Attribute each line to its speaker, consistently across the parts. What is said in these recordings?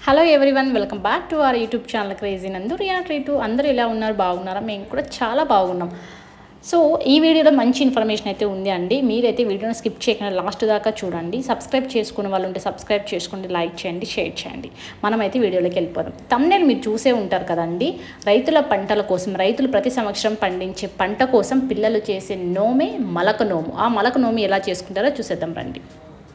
Speaker 1: Hello everyone, welcome back to our YouTube channel crazy Nandu react to. అందరూ ఎలా ఉన్నారు? బాగున్నారా? మేము కూడా చాలా బాగున్నాం. సో ఈ వీడియోలో మంచి ఇన్ఫర్మేషన్ అయితే ఉంది అండి. మీరైతే వీడియోని స్కిప్ చేయకుండా లాస్ట్ దాకా చూడండి. సబ్స్క్రైబ్ చేసుకునే వాళ్ళు ఉంటే సబ్స్క్రైబ్ చేసుకోండి, లైక్ చేయండి, షేర్ చేయండి. మనమైతే వీడియోలోకి వెళ్ళిపోదాం. థంబ్నెయిల్ మీరు చూసే ఉంటారు కదండి. రైతుల పంటల కోసం, రైతులు ప్రతి సంవత్సరం పండించే పంట కోసం పిల్లలు చేసే నోమే మలక నోము. ఆ మలక నోము ఎలా చేసుకుంటారో చూసేద్దాం రండి.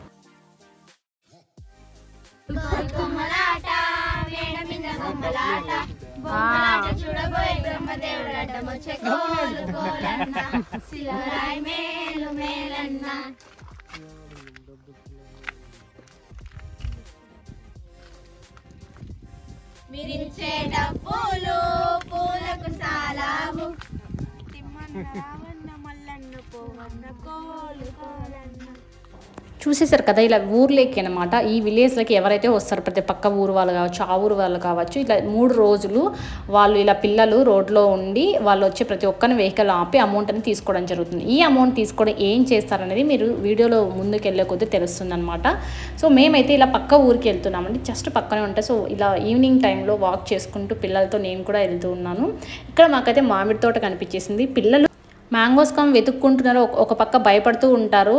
Speaker 2: విరించే డబ్బులు పూలకు సాలాము తిమ్మన్న రావన్న మల్లన్న పోవన్న కోలు కోలన్న.
Speaker 1: చూసేసారు కదా, ఇలా ఊర్లోకి అనమాట. ఈ విలేజ్లకి ఎవరైతే వస్తారో ప్రతి పక్క ఊరు వాళ్ళు కావచ్చు, ఆ ఊరు వాళ్ళు కావచ్చు, ఇలా 3 రోజులు వాళ్ళు ఇలా పిల్లలు రోడ్లో ఉండి వాళ్ళు వచ్చి ప్రతి ఒక్కరిని వెహికల్ ఆపి అమౌంట్ అని తీసుకోవడం జరుగుతుంది. ఈ అమౌంట్ తీసుకోవడం ఏం చేస్తారనేది మీరు వీడియోలో ముందుకు వెళ్ళే కొద్దీ తెలుస్తుంది అనమాట. సో మేమైతే ఇలా పక్క ఊరికి వెళ్తున్నామండి, జస్ట్ పక్కనే ఉంటాయి. సో ఇలా ఈవినింగ్ టైంలో వాక్ చేసుకుంటూ పిల్లలతో నేను కూడా వెళ్తూ ఉన్నాను. ఇక్కడ మాకైతే మామిడి తోట కనిపించేసింది. పిల్లలు మ్యాంగోస్ కమ్ వెతుక్కుంటున్నారు, ఒక పక్క భయపడుతూ ఉంటారు.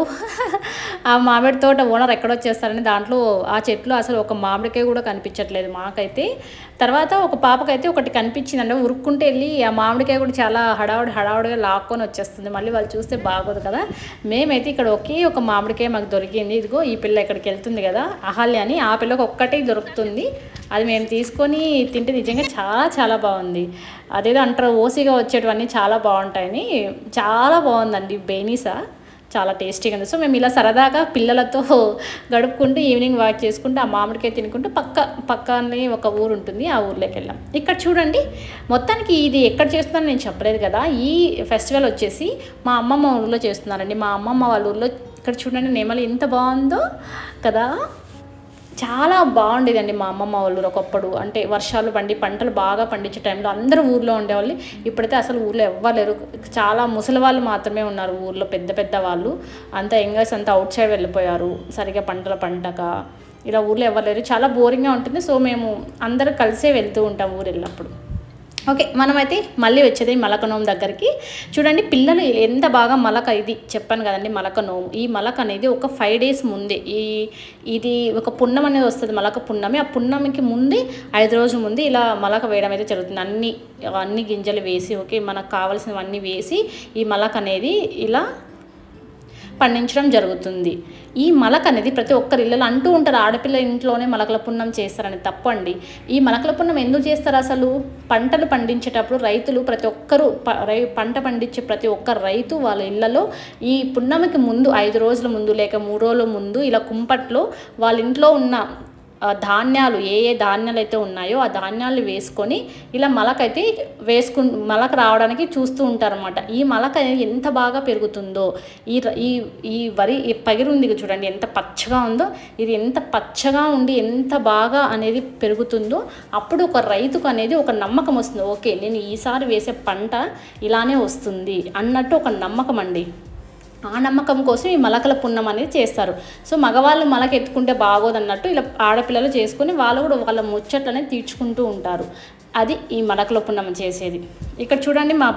Speaker 1: ఆ మామిడి తోట ఓనర్ ఎక్కడొచ్చేస్తారని దాంట్లో ఆ చెట్లు అసలు ఒక మామిడికాయ కూడా కనిపించట్లేదు మాకైతే. తర్వాత ఒక పాపకైతే ఒకటి కనిపించిందంటే ఉరుక్కుంటే వెళ్ళి ఆ మామిడికాయ కూడా చాలా హడావుడిగా లాక్కొని వచ్చేస్తుంది. మళ్ళీ వాళ్ళు చూస్తే బాగోదు కదా. మేమైతే ఇక్కడ ఒక మామిడికాయ మాకు దొరికింది. ఇదిగో ఈ పిల్ల ఇక్కడికి వెళ్తుంది కదా, అహల్య అని, ఆ పిల్లకి ఒక్కటే దొరుకుతుంది. అది మేము తీసుకొని తింటే నిజంగా చాలా చాలా బాగుంది. అదేదో అంటారు ఓసిగా వచ్చేటివన్నీ చాలా బాగుంటాయని. చాలా బాగుందండి బేనీసా, చాలా టేస్టీగా ఉంది. సో మేము ఇలా సరదాగా పిల్లలతో గడుపుకుంటూ ఈవినింగ్ వాక్ చేసుకుంటూ ఆ మామిడికాయ తినుకుంటూ పక్కనే ఒక ఊరు ఉంటుంది, ఆ ఊర్లోకి వెళ్ళాం. ఇక్కడ చూడండి, మొత్తానికి ఇది ఎక్కడ చేస్తున్నారో నేను చెప్పలేదు కదా. ఈ ఫెస్టివల్ వచ్చేసి మా అమ్మమ్మ ఊరిలో చేస్తున్నారండి. మా అమ్మమ్మ వాళ్ళ ఊరిలో. ఇక్కడ చూడండి నెమలి ఎంత బాగుందో కదా, చాలా బాగుండేదండి మా అమ్మమ్మ వాళ్ళు ఒకప్పుడు. అంటే వర్షాలు పంటలు బాగా పండించే టైంలో అందరూ ఊర్లో ఉండేవాళ్ళు. ఇప్పుడైతే అసలు ఊర్లో ఎవ్వలేరు, చాలా ముసలి వాళ్ళు మాత్రమే ఉన్నారు ఊర్లో. పెద్ద వాళ్ళు అంతా యంగర్స్ అంతా అవుట్ సైడ్ వెళ్ళిపోయారు, సరిగా పంటక. ఇలా ఊర్లో ఎవ్వలేరు, చాలా బోరింగ్గా ఉంటుంది. సో మేము అందరూ కలిసే వెళ్తూ ఉంటాం ఊరు వెళ్ళినప్పుడు. ఓకే, మనమైతే మళ్ళీ వచ్చేది మలక నోము దగ్గరికి. చూడండి పిల్లలు ఎంత బాగా ఇది చెప్పాను కదండి మలక నోము. ఈ మలక అనేది ఒక 5 days ముందే ఇది ఒక పున్నం అనేది వస్తుంది, మలక పున్నమి. ఆ పున్నమికి ముందే 5 రోజుల ముందే ఇలా మలక వేయడం అయితే జరుగుతుంది. అన్ని గింజలు వేసి మనకు కావాల్సినవన్నీ వేసి ఈ మలక అనేది ఇలా పండించడం జరుగుతుంది. ఈ మలక అనేది ప్రతి ఒక్కరి ఇళ్ళలో అంటూ ఉంటారు, ఆడపిల్ల ఇంట్లోనే మలకల పున్నం చేస్తారని. తప్పండి. ఈ మలకల పున్నం ఎందుకు చేస్తారు? అసలు పంటలు పండించేటప్పుడు రైతులు ప్రతి ఒక్కరూ పంట పండించే ప్రతి ఒక్క రైతు వాళ్ళ ఇళ్లలో ఈ పున్నమికి ముందు 5 రోజుల ముందు లేక 3 రోజుల ముందు ఇలా కుంపట్లో వాళ్ళ ఇంట్లో ఉన్న ధాన్యాలు ఏ ధాన్యాలు అయితే ఉన్నాయో ఆ ధాన్యాలు వేసుకొని ఇలా మలకైతే మలక రావడానికి చూస్తూ ఉంటారన్నమాట. ఈ మలక ఎంత బాగా పెరుగుతుందో, ఈ వరి పగిరి ఉంది చూడండి ఎంత పచ్చగా ఉందో, ఇది ఎంత పచ్చగా ఉండి ఎంత బాగా అనేది పెరుగుతుందో అప్పుడు ఒక రైతుకు అనేది ఒక నమ్మకం వస్తుంది. ఓకే, నేను ఈసారి వేసే పంట ఇలానే వస్తుంది అన్నట్టు ఒక నమ్మకం అండి. ఆ నమ్మకం కోసం ఈ మలకల పున్నం అనేది చేస్తారు. సో మగవాళ్ళు మలక ఎత్తుకుంటే బాగోదన్నట్టు ఇలా ఆడపిల్లలు చేసుకుని వాళ్ళు కూడా వాళ్ళ ముచ్చట్లనే తీర్చుకుంటూ ఉంటారు. అది ఈ మలకల పున్నం చేసేది. ఇక్కడ చూడండి మా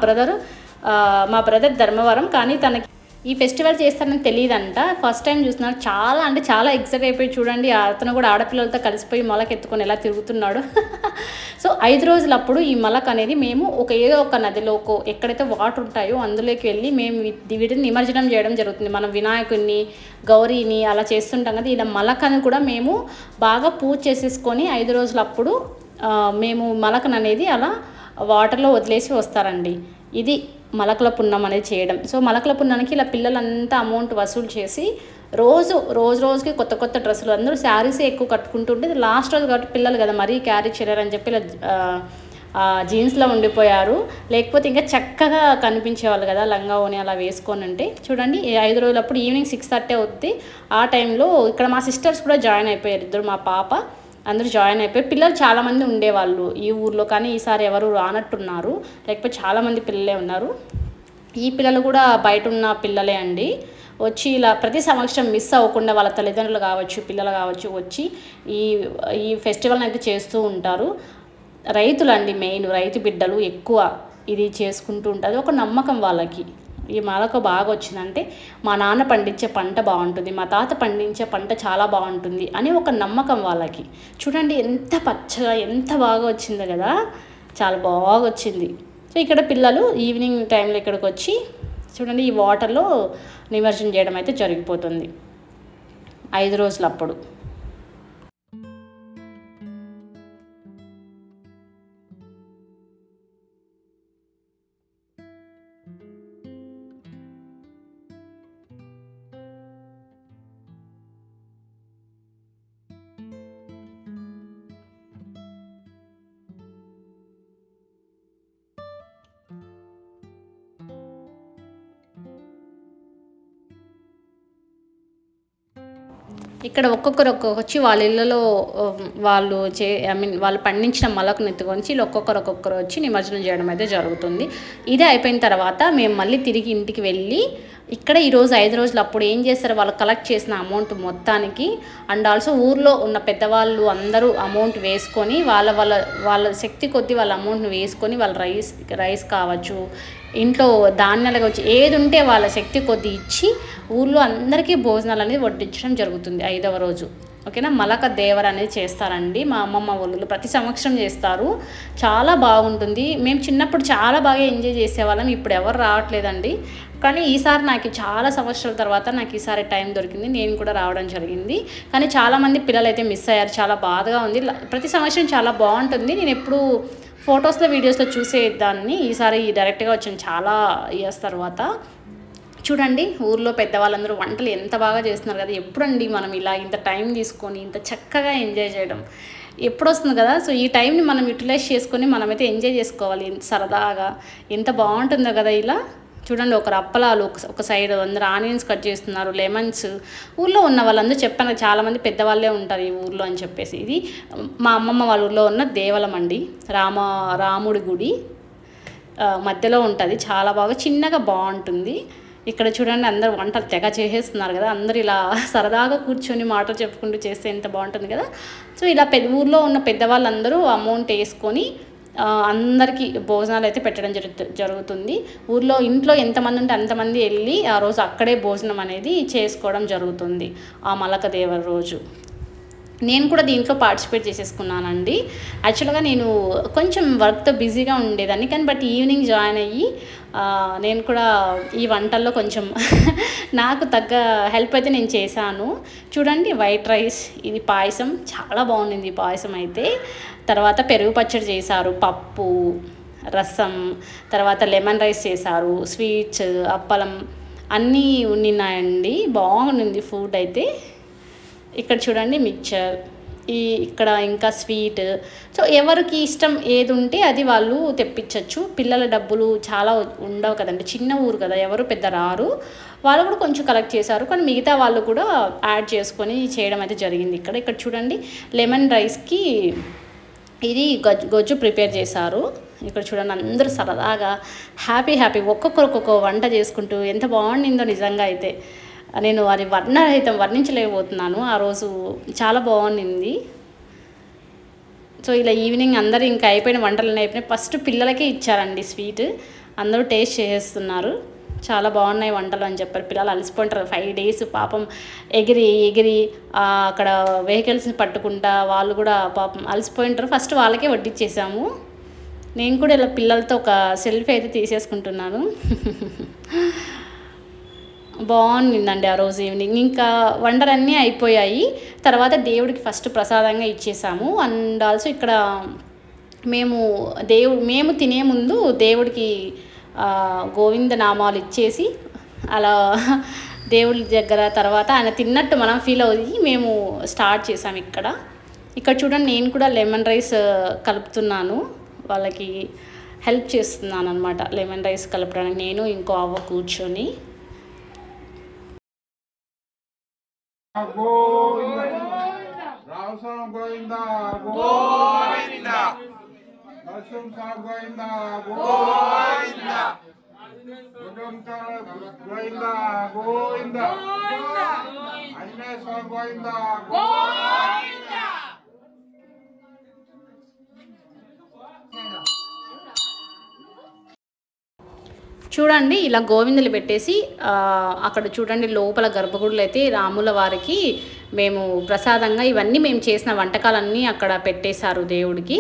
Speaker 1: బ్రదర్ ధర్మవరం, కానీ తనకి ఈ ఫెస్టివల్ చేస్తారని తెలియదంట. ఫస్ట్ టైం చూస్తున్నారు. చాలా ఎక్సైట్ అయిపోయి చూడండి, అతను కూడా ఆడపిల్లలతో కలిసిపోయి మలక ఎత్తుకొని ఎలా తిరుగుతున్నాడు. సో 5 రోజులప్పుడు ఈ మలక అనేది మేము ఏదో ఒక నదిలోకో ఎక్కడైతే వాటర్ ఉంటాయో అందులోకి వెళ్ళి మేము వీటిని నిమజ్జనం చేయడం జరుగుతుంది. మనం వినాయకుడిని, గౌరీని అలా చేస్తుంటాం కదా. ఇలా మలకను కూడా మేము బాగా పూజ చేసేసుకొని 5 రోజులప్పుడు మేము మలకను అనేది అలా వాటర్లో వదిలేసి వస్తారండి. ఇది మలకల పున్నం అనేది చేయడం. సో మలకల పున్నానికి ఇలా పిల్లలంతా అమౌంట్ వసూలు చేసి రోజుకి కొత్త డ్రెస్సులు, అందరూ శారీస్ ఎక్కువ కట్టుకుంటుంటే లాస్ట్ రోజు కాబట్టి పిల్లలు కదా మరీ క్యారీ చేయలేరని చెప్పి ఇలా జీన్స్లో ఉండిపోయారు. లేకపోతే ఇంకా చక్కగా కనిపించేవాళ్ళు కదా లంగా ఓని అలా వేసుకొని. అంటే చూడండి 5 రోజులప్పుడు ఈవినింగ్ 6:30 అవుద్ది. ఆ టైంలో ఇక్కడ మా సిస్టర్స్ కూడా జాయిన్ అయిపోయారు, ఇద్దరు మా పాప అందరూ జాయిన్ అయిపోయి. పిల్లలు చాలామంది ఉండేవాళ్ళు ఈ ఊర్లో, కానీ ఈసారి ఎవరు రానట్టున్నారు, లేకపోతే చాలామంది పిల్లలే ఉన్నారు. ఈ పిల్లలు కూడా బయట ఉన్న పిల్లలే అండి. వచ్చి ఇలా ప్రతి సంవత్సరం మిస్ అవ్వకుండా వాళ్ళ తల్లిదండ్రులు కావచ్చు, పిల్లలు కావచ్చు వచ్చి ఈ ఈ ఫెస్టివల్ని అయితే చేస్తూ ఉంటారు. రైతులండి, మెయిన్ రైతు బిడ్డలు ఎక్కువ ఇది చేసుకుంటూ ఉంటారు. ఒక నమ్మకం వాళ్ళకి. ఈ మాలకు బాగా వచ్చిందంటే మా నాన్న పండించే పంట బాగుంటుంది, మా తాత పండించే పంట చాలా బాగుంటుంది అని ఒక నమ్మకం వాళ్ళకి. చూడండి ఎంత పచ్చగా ఎంత బాగా వచ్చిందో కదా, చాలా బాగా వచ్చింది. సో ఇక్కడ పిల్లలు ఈవినింగ్ టైంలో ఇక్కడికి వచ్చి చూడండి ఈ వాటర్లో నిమజ్జనం చేయడం అయితే జరిగిపోతుంది 5 రోజులు అప్పుడు. ఇక్కడ ఒక్కొక్కరు వచ్చి వాళ్ళ ఇళ్ళలో వాళ్ళు వాళ్ళు పండించిన మొలకను ఎత్తుకొని ఒక్కొక్కరు వచ్చి నిమజ్జనం చేయడం అయితే జరుగుతుంది. ఇదే అయిపోయిన తర్వాత మేము మళ్ళీ తిరిగి ఇంటికి వెళ్ళి ఇక్కడ ఈరోజు 5 రోజులు అప్పుడు ఏం చేస్తారు, వాళ్ళు కలెక్ట్ చేసిన అమౌంట్ మొత్తానికి అండ్ ఆల్సో ఊర్లో ఉన్న పెద్దవాళ్ళు అందరూ అమౌంట్ వేసుకొని వాళ్ళ శక్తి కొద్దీ వాళ్ళ అమౌంట్ని వేసుకొని వాళ్ళ రైస్ కావచ్చు, ఇంట్లో ధాన్యాలు కావచ్చు, ఏది ఉంటే వాళ్ళ శక్తి కొద్దీ ఇచ్చి ఊర్లో అందరికీ భోజనాలు అనేది వడ్డించడం జరుగుతుంది 5వ రోజు. ఓకేనా. మలక దేవర అనేది చేస్తారండి మా అమ్మమ్మ వాళ్ళు, ప్రతి సంవత్సరం చేస్తారు. చాలా బాగుంటుంది. మేము చిన్నప్పుడు చాలా బాగా ఎంజాయ్ చేసేవాళ్ళం. ఇప్పుడు ఎవరు రావట్లేదండి. కానీ ఈసారి నాకు చాలా సంవత్సరాల తర్వాత నాకు ఈసారి టైం దొరికింది, నేను కూడా రావడం జరిగింది. కానీ చాలామంది పిల్లలు అయితే మిస్ అయ్యారు. చాలా బాధగా ఉంది. ప్రతి సంవత్సరం చాలా బాగుంటుంది. నేను ఎప్పుడు ఫొటోస్లో వీడియోస్లో చూసేదాన్ని, ఈసారి డైరెక్ట్గా వచ్చాను చాలా ఇయర్స్ తర్వాత. చూడండి ఊర్లో పెద్దవాళ్ళందరూ వంటలు ఎంత బాగా చేస్తున్నారు కదా. ఎప్పుడండి మనం ఇలా ఇంత టైం తీసుకొని ఇంత చక్కగా ఎంజాయ్ చేయడం ఎప్పుడు వస్తుంది కదా. సో ఈ టైంని మనం యూటిలైజ్ చేసుకొని మనమైతే ఎంజాయ్ చేసుకోవాలి. సరదాగా ఎంత బాగుంటుందో కదా. ఇలా చూడండి ఒకరు అప్పలాలు, ఒక సైడ్ అందరూ ఆనియన్స్ కట్ చేస్తున్నారు, లెమన్స్. ఊళ్ళో ఉన్న వాళ్ళందరూ చెప్పాను చాలామంది పెద్దవాళ్ళే ఉంటారు ఈ ఊర్లో అని చెప్పేసి. ఇది మా అమ్మమ్మ వాళ్ళ ఊళ్ళో ఉన్న దేవలం అండి, రాముడి గుడి మధ్యలో ఉంటుంది. చాలా బాగా చిన్నగా బాగుంటుంది. ఇక్కడ చూడండి అందరు వంటలు తెగ చేసేస్తున్నారు కదా. అందరు ఇలా సరదాగా కూర్చొని మాటలు చెప్పుకుంటూ చేస్తే ఎంత బాగుంటుంది కదా. సో ఇలా ఊర్లో ఉన్న పెద్దవాళ్ళందరూ అమౌంట్ వేసుకొని అందరికీ భోజనాలు అయితే పెట్టడం జరుగుతుంది. ఇంట్లో ఎంతమంది ఉంటే అంతమంది వెళ్ళి ఆ రోజు అక్కడే భోజనం అనేది చేసుకోవడం జరుగుతుంది ఆ మలక దేవర రోజు. నేను కూడా దీంట్లో పార్టిసిపేట్ చేసేసుకున్నానండి. యాక్చువల్గా నేను కొంచెం వర్క్తో బిజీగా ఉండేదాన్ని, కానీ బట్ ఈవినింగ్ జాయిన్ అయ్యి నేను కూడా ఈ వంటల్లో కొంచెం నాకు తగ్గ హెల్ప్ అయితే నేను చేశాను. చూడండి వైట్ రైస్, ఇది పాయసం చాలా బాగుంది ఈ పాయసం అయితే. తర్వాత పెరుగు పచ్చడి చేశారు, పప్పు, రసం, తర్వాత లెమన్ రైస్ చేశారు, స్వీట్స్, అప్పలం అన్నీ ఉన్నాయండి. బాగుంది ఫుడ్ అయితే. ఇక్కడ చూడండి మిక్చర్, ఇక్కడ ఇంకా స్వీట్. సో ఎవరికి ఇష్టం ఏది ఉంటే అది వాళ్ళు తెప్పించవచ్చు. పిల్లల డబ్బులు చాలా ఉండవు కదండి, చిన్న ఊరు కదా, ఎవరు పెద్ద రారు. వాళ్ళు కూడా కొంచెం కలెక్ట్ చేశారు, కానీ మిగతా వాళ్ళు కూడా యాడ్ చేసుకొని చేయడం అయితే జరిగింది. ఇక్కడ చూడండి లెమన్ రైస్కి ఇది గొజ్జు ప్రిపేర్ చేశారు. ఇక్కడ చూడండి అందరూ సరదాగా హ్యాపీ ఒక్కొక్క వంట చేసుకుంటూ ఎంత బాగుండిందో నిజంగా అయితే. నేను అది వర్ణించలేకపోతున్నాను. ఆ రోజు చాలా బాగుండింది. సో ఇలా ఈవినింగ్ అందరూ ఇంకా అయిపోయిన వంటలు అయిపోయినాయి. ఫస్ట్ పిల్లలకే ఇచ్చారండి స్వీట్. అందరూ టేస్ట్ చేస్తున్నారు. చాలా బాగున్నాయి వంటలు అని చెప్పారు. పిల్లలు అలసిపోయింటారు 5 days పాపం, ఎగిరి అక్కడ వెహికల్స్ని పట్టుకుంటా వాళ్ళు కూడా పాపం అలసిపోయింటారు. ఫస్ట్ వాళ్ళకే వడ్డిచ్చేసాము. నేను కూడా ఇలా పిల్లలతో ఒక సెల్ఫీ అయితే తీసేసుకుంటున్నాను. బాగుండిందండి ఆ రోజు ఈవినింగ్. ఇంకా వంటలన్నీ అయిపోయాయి. తర్వాత దేవుడికి ఫస్ట్ ప్రసాదంగా ఇచ్చేసాము. అండ్ ఆల్సో ఇక్కడ మేము తినే ముందు దేవుడికి గోవింద నామాలు ఇచ్చేసి అలా దేవుడి దగ్గర తర్వాత ఆయన తిన్నట్టు మనం ఫీల్ అయ్యి మేము స్టార్ట్ చేసాము. ఇక్కడ చూడండి నేను కూడా లెమన్ రైస్ కలుపుతున్నాను, వాళ్ళకి హెల్ప్ చేస్తున్నాను అనమాట. లెమన్ రైస్ కలపడానికి నేను ఇంకో అవ్వ కూర్చొని.
Speaker 3: గోవింద గోవింద ఆంజనేయ స్వామి గోవింద.
Speaker 1: చూడండి ఇలా గోవిందులు పెట్టేసి అక్కడ చూడండి లోపల గర్భగుడిలో అయితే రాముల వారికి మేము ప్రసాదంగా ఇవన్నీ మేము చేసిన వంటకాలన్నీ అక్కడ పెట్టేశారు దేవుడికి.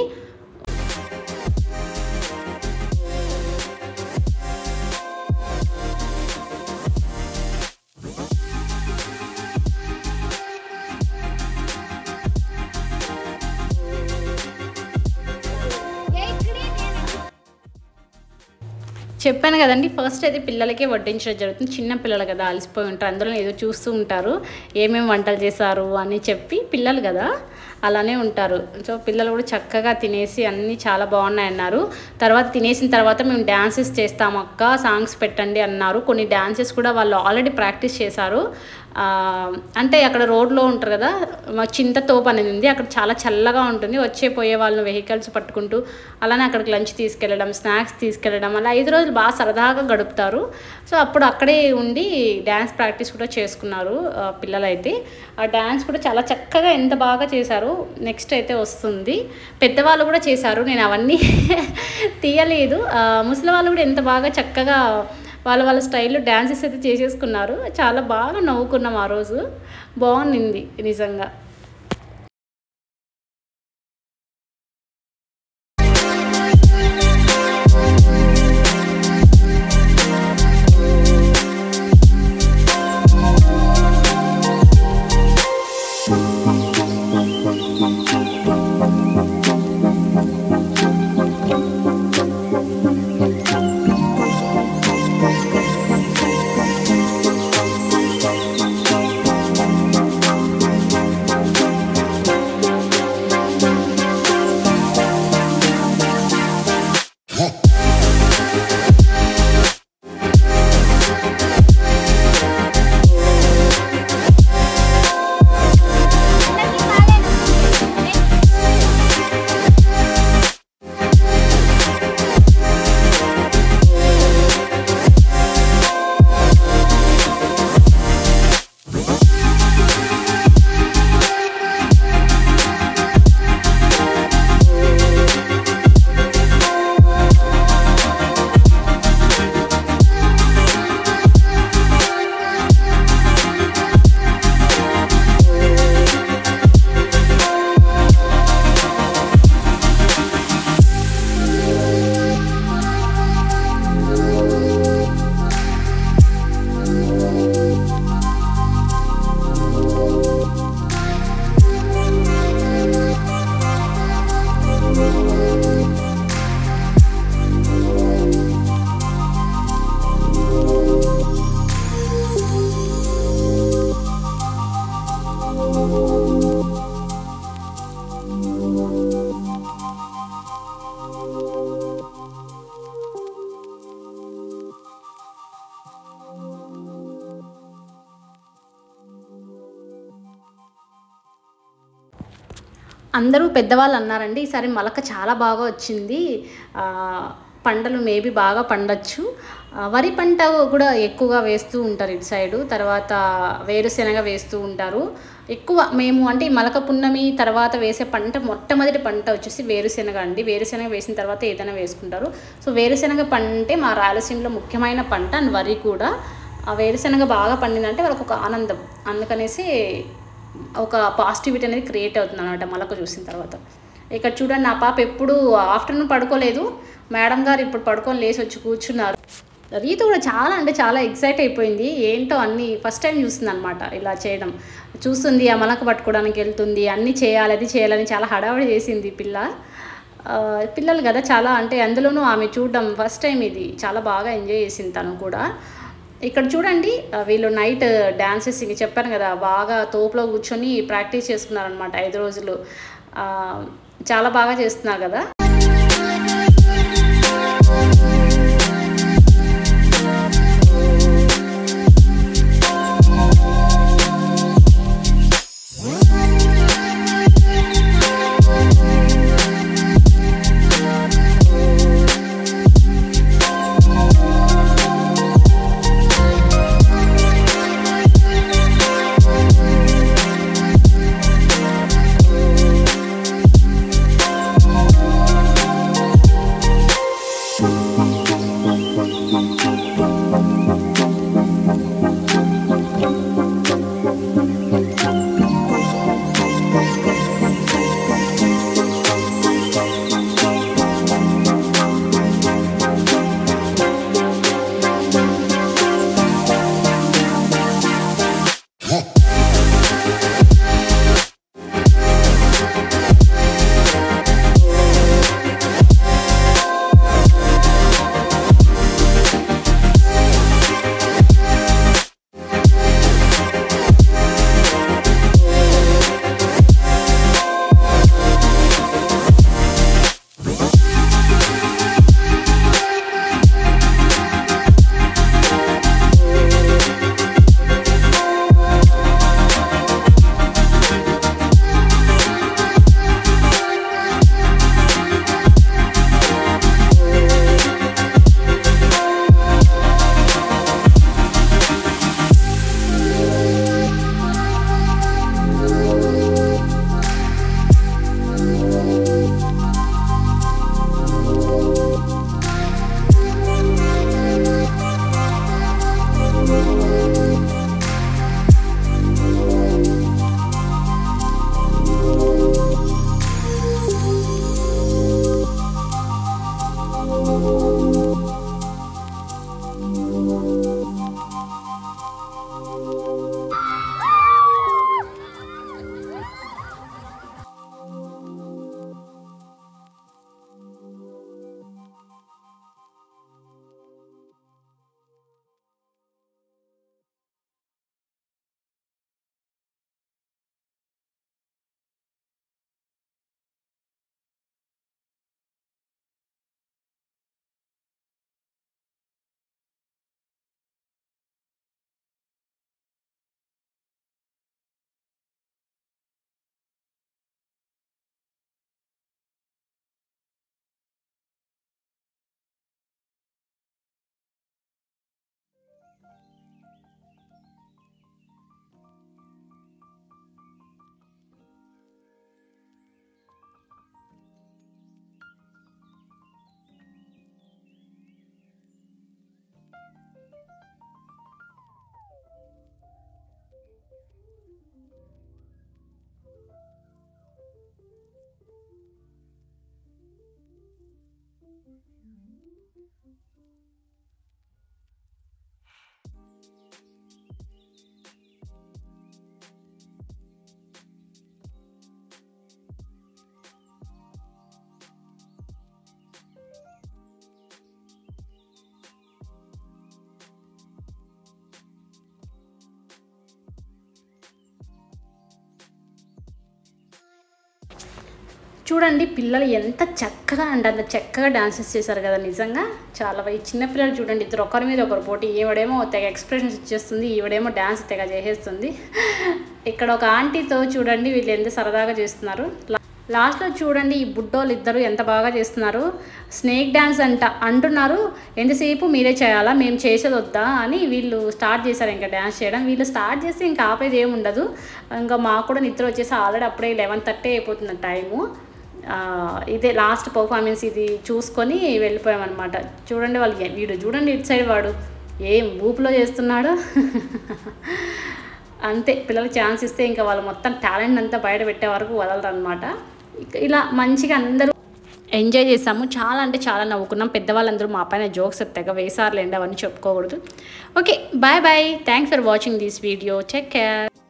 Speaker 1: చెప్పాను కదండి, ఫస్ట్ అయితే పిల్లలకే వడ్డించడం జరుగుతుంది. చిన్న పిల్లలు కదా, అలసిపోయి ఉంటారు, అందులో ఏదో చూస్తూ ఉంటారు ఏమేమి వంటలు చేశారు అని చెప్పి. పిల్లలు కదా అలానే ఉంటారు. సో పిల్లలు కూడా చక్కగా తినేసి అన్నీ చాలా బాగున్నాయి అన్నారు. తర్వాత తినేసిన తర్వాత మేము డ్యాన్సెస్ చేస్తాము అక్క, సాంగ్స్ పెట్టండి అన్నారు. కొన్ని డ్యాన్సెస్ కూడా వాళ్ళు ఆల్రెడీ ప్రాక్టీస్ చేశారు. అంటే అక్కడ రోడ్లో ఉంటారు కదా, మాకు చింతతోపు అనేది ఉంది, అక్కడ చాలా చల్లగా ఉంటుంది. వచ్చే పోయే వాళ్ళని వెహికల్స్ పట్టుకుంటూ అలానే అక్కడికి లంచ్ తీసుకెళ్ళడం, స్నాక్స్ తీసుకెళ్ళడం, అలా 5 రోజులు బాగా సరదాగా గడుపుతారు. సో అప్పుడు అక్కడే ఉండి డ్యాన్స్ ప్రాక్టీస్ కూడా చేసుకున్నారు పిల్లలైతే. ఆ డ్యాన్స్ కూడా చాలా చక్కగా ఎంత బాగా చేశారు. నెక్స్ట్ అయితే వస్తుంది, పెద్దవాళ్ళు కూడా చేశారు, నేను అవన్నీ తీయలేదు. ముసలి వాళ్ళు కూడా ఎంత బాగా చక్కగా వాళ్ళ స్టైల్లో డ్యాన్సెస్ అయితే చేసేసుకున్నారు. చాలా బాగా నవ్వుకున్నాం ఆ రోజు, బాగుంది నిజంగా. అందరూ పెద్దవాళ్ళు అన్నారండి, ఈసారి మొలక చాలా బాగా వచ్చింది, పంటలు మేబీ బాగా పండొచ్చు. వరి పంట కూడా ఎక్కువగా వేస్తూ ఉంటారు ఇటు సైడు. తర్వాత వేరుశెనగ వేస్తూ ఉంటారు ఎక్కువ. మేము అంటే మలక పున్నమి తర్వాత వేసే పంట, మొట్టమొదటి పంట వచ్చేసి వేరుశెనగ అండి. వేరుశెనగ వేసిన తర్వాత ఏదైనా వేసుకుంటారు. సో వేరుశెనగ పంటే మా రాయలసీమలో ముఖ్యమైన పంట. అండ్ వరి కూడా. ఆ వేరుశెనగ బాగా పండిందంటే వాళ్ళకు ఒక ఆనందం, అందుకనేసి ఒక పాజిటివిటీ అనేది క్రియేట్ అవుతుంది అన్నమాట మొలక చూసిన తర్వాత. ఇక్కడ చూడండి, నా పాప ఎప్పుడు ఆఫ్టర్నూన్ పడుకోలేదు, మేడం గారు ఇప్పుడు పడుకొని లేచి వచ్చి కూర్చున్నారు. రీతు కూడా చాలా అంటే చాలా ఎక్సైట్ అయిపోయింది. ఏంటో అన్నీ ఫస్ట్ టైం చూస్తుంది అనమాట ఇలా చేయడం. చూస్తుంది, ఆ మొలక పట్టుకోవడానికి వెళ్తుంది, అన్నీ చేయాలి అది చేయాలని చాలా హడావిడి చేసింది పిల్లలు కదా చాలా. అంటే అందులోనూ ఆమె చూడడం ఫస్ట్ టైం, ఇది చాలా బాగా ఎంజాయ్ చేసింది తను కూడా. ఇక్కడ చూడండి, వీళ్ళు నైట్ డ్యాన్సెస్ ఇంక చెప్పాను కదా, బాగా తోపులో కూర్చొని ప్రాక్టీస్ చేసుకున్నారనమాట 5 రోజులు. చాలా బాగా చేస్తున్నారు కదా. చూడండి పిల్లలు ఎంత చక్కగా అంటే అంత చక్కగా డాన్సెస్ చేశారు కదా నిజంగా చాలా. ఈ చిన్నపిల్లలు చూడండి ఇద్దరు ఒకరి మీద ఒకరు పోటీ. ఈవిడేమో తెగ ఎక్స్ప్రెషన్స్ ఇచ్చేస్తుంది, ఈవిడేమో డ్యాన్స్ తెగ చేసేస్తుంది. ఇక్కడ ఒక ఆంటీతో చూడండి వీళ్ళు ఎంత సరదాగా చేస్తున్నారు. లాస్ట్లో చూడండి ఈ బుడ్డోళ్ళు ఇద్దరు ఎంత బాగా చేస్తున్నారు. స్నేక్ డ్యాన్స్ అంటున్నారు, ఎంతసేపు మీరే చేయాలా, మేము చేసేది వద్దా అని వీళ్ళు స్టార్ట్ చేశారు ఇంకా డ్యాన్స్ చేయడం. వీళ్ళు స్టార్ట్ చేస్తే ఇంకా ఆపేది ఏమి ఉండదు. ఇంకా మాకు కూడా నిద్ర వచ్చేసి ఆల్రెడీ అప్పుడే 11:30 అయిపోతుంది టైము. ఇదే లాస్ట్ పర్ఫార్మెన్స్ ఇది చూసుకొని వెళ్ళిపోయామన్నమాట. చూడండి వాళ్ళు వీడు చూడండి ఇటు సైడ్ వాడు ఏం ఊపులో చేస్తున్నాడు. అంతే పిల్లలకి ఛాన్స్ ఇస్తే ఇంకా వాళ్ళు మొత్తం టాలెంట్ అంతా బయట పెట్టే వరకు వదలరు అనమాట. ఇలా మంచిగా అందరూ ఎంజాయ్ చేసాము. చాలా అంటే చాలా నవ్వుకున్నాం. పెద్దవాళ్ళందరూ మా పైన జోక్స్ తెగ వేసారులేండి, అవన్నీ చెప్పుకోకూడదు. Okay bye bye. Thanks for watching this video. Take care.